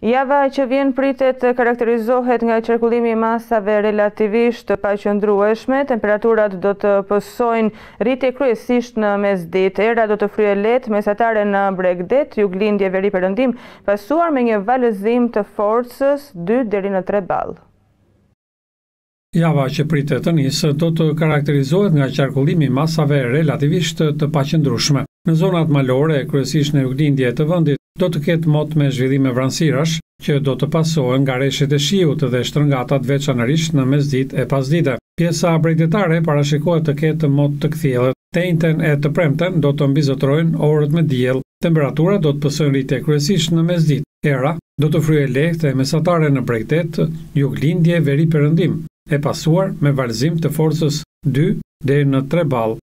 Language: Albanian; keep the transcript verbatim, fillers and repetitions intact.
Java që vjen pritet të karakterizohet nga qarkullimi i masave relativisht të paqëndrueshme, temperaturat do të pësojnë rritje kryesisht në mesditë, era do të fryejë lehtë mesatare në Bregdet, juglindje veri perëndim, pasuar me një valëzim të forcës dy deri në tre ball. Java që pritet të nisë do të karakterizohet nga qarkullimi i masave relativisht të paqëndrueshme. Në zonat malore, kryesisht në juglindje të vendit, do të ketë mot me zhvillime vranësirash, që do të pasohen nga rreshet e shiut dhe shtrëngatat veçanërisht në mesditë e pasdite. Pjesa bregdetare parashikohet të ketë mot të kthjellët. Të njëjtën e të premten do të mbizotrojnë orët me diell. Temperaturat do të pësojnë rritje kryesisht në mesditë. Era do të fryejë lehtë e mesatare në Bregdet, juglindje veri perëndim, e pasuar me valëzim të forcës dy deri në tre ball.